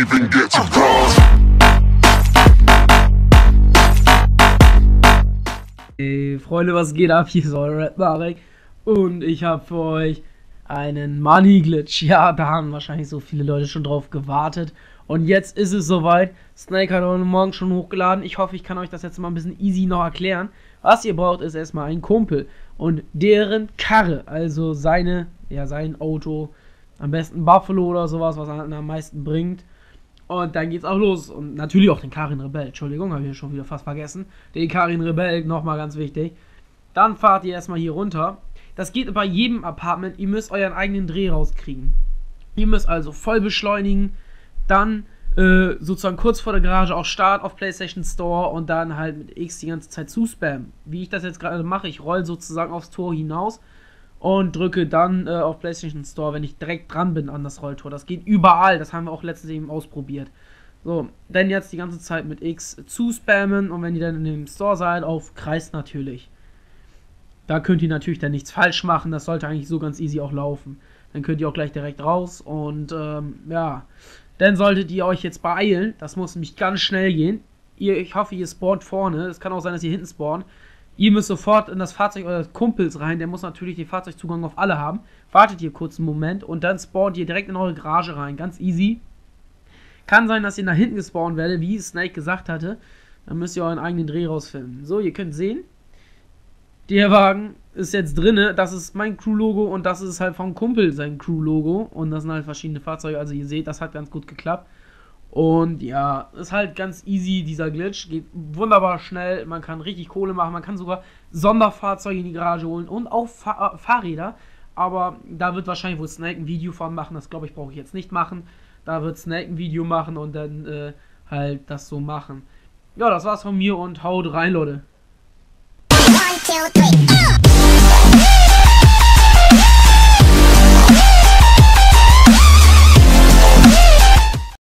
even get to cross. Hey Freunde, was geht ab? Hier ist euer Red Marek und ich habe für euch einen Money Glitch. Ja, da haben wahrscheinlich so viele Leute schon drauf gewartet und jetzt ist es soweit. Snake hat heute Morgen schon hochgeladen. Ich hoffe, ich kann euch das jetzt mal ein bisschen easy noch erklären. Was ihr braucht, ist erstmal ein Kumpel und deren Karre, also sein Auto, am besten Buffalo oder sowas, was er am meisten bringt. Und dann geht's auch los. Und natürlich auch den Karin Rebell. Entschuldigung, habe ich schon wieder fast vergessen. Den Karin Rebell, nochmal ganz wichtig. Dann fahrt ihr erstmal hier runter. Das geht bei jedem Apartment. Ihr müsst euren eigenen Dreh rauskriegen. Ihr müsst also voll beschleunigen. Dann sozusagen kurz vor der Garage auch Start auf PlayStation Store und dann halt mit X die ganze Zeit zuspammen. Wie ich das jetzt gerade mache, ich roll sozusagen aufs Tor hinaus und drücke dann auf PlayStation Store, wenn ich direkt dran bin an das Rolltor. Das geht überall, das haben wir auch letztens eben ausprobiert. So, dann jetzt die ganze Zeit mit X zuspammen und wenn ihr dann in dem Store seid, auf Kreis natürlich. Da könnt ihr natürlich dann nichts falsch machen, das sollte eigentlich so ganz easy auch laufen. Dann könnt ihr auch gleich direkt raus und ja, dann solltet ihr euch jetzt beeilen. Das muss nämlich ganz schnell gehen. Ich hoffe, ihr spawnt vorne, es kann auch sein, dass ihr hinten spawnt. Ihr müsst sofort in das Fahrzeug eures Kumpels rein, der muss natürlich den Fahrzeugzugang auf alle haben. Wartet ihr kurz einen Moment und dann spawnt ihr direkt in eure Garage rein, ganz easy. Kann sein, dass ihr nach hinten gespawnt werdet, wie Snake gesagt hatte. Dann müsst ihr euren eigenen Dreh rausfinden. So, ihr könnt sehen, der Wagen ist jetzt drinne. Das ist mein Crew-Logo und das ist halt vom Kumpel sein Crew-Logo. Und das sind halt verschiedene Fahrzeuge, also ihr seht, das hat ganz gut geklappt. Und ja, ist halt ganz easy, dieser Glitch, geht wunderbar schnell, man kann richtig Kohle machen, man kann sogar Sonderfahrzeuge in die Garage holen und auch Fahrräder, aber da wird wahrscheinlich wohl Snake ein Video von machen, das glaube ich brauche ich jetzt nicht machen, da wird Snake ein Video machen und dann halt das so machen. Ja, das war's von mir und haut rein, Leute. 1, 2, 3.